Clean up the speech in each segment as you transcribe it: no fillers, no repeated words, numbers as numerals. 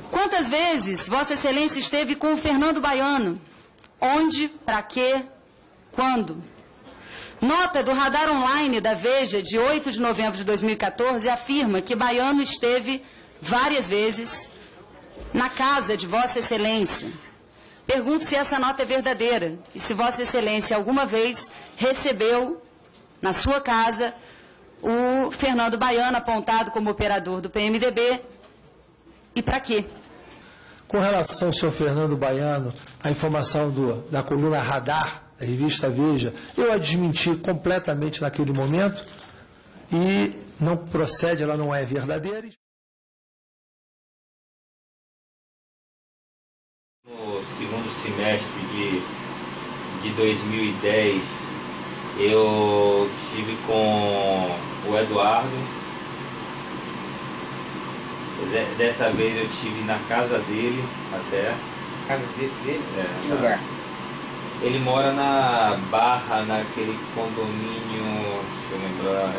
Quantas vezes Vossa Excelência esteve com o Fernando Baiano? Onde, para quê, quando? Nota do radar online da Veja, de 8 de novembro de 2014, afirma que Baiano esteve várias vezes na casa de Vossa Excelência. Pergunto se essa nota é verdadeira e se Vossa Excelência alguma vez recebeu na sua casa o Fernando Baiano, apontado como operador do PMDB, e para quê? Com relação ao senhor Fernando Baiano, a informação da coluna Radar, da revista Veja, eu a desmenti completamente naquele momento e não procede, ela não é verdadeira. No segundo semestre de 2010, eu estive com o Eduardo. Dessa vez eu estive na casa dele até. Casa dele? É, que lugar? Ele mora na Barra, naquele condomínio. Deixa eu lembrar.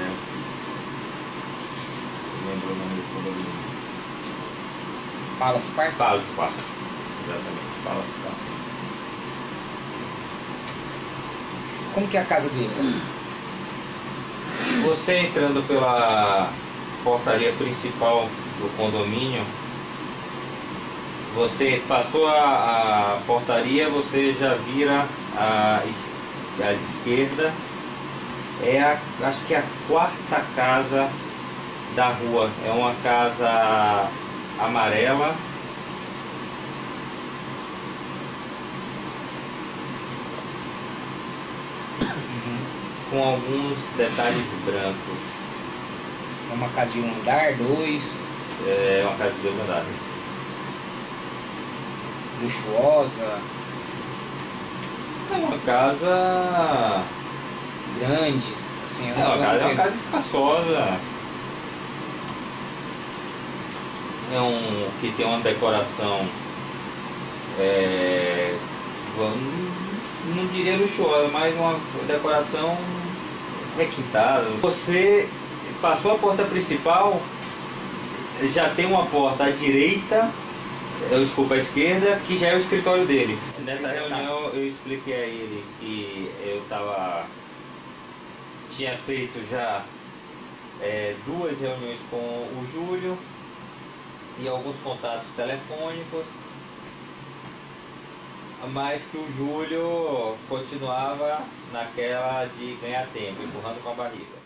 Eu lembro o nome do condomínio. Palace Park? Palace Park. Exatamente, Palace Park. Como que é a casa dele? Você entrando pela portaria principal do condomínio, você passou a portaria, você já vira à esquerda, acho que é a quarta casa da rua, é uma casa amarela. Com alguns detalhes brancos. É uma casa de um andar, dois? É uma casa de 2 andares. Luxuosa? É uma casa grande, assim, é uma casa espaçosa. Que tem uma decoração, não diria luxuosa, mas uma decoração requintada. Você passou a porta principal, já tem uma porta à direita, desculpa, à esquerda, que já é o escritório dele. Nessa reunião eu expliquei a ele que eu tinha feito já 2 reuniões com o Júlio e alguns contatos telefônicos, mas que o Júlio continuava naquela de ganhar tempo, empurrando com a barriga.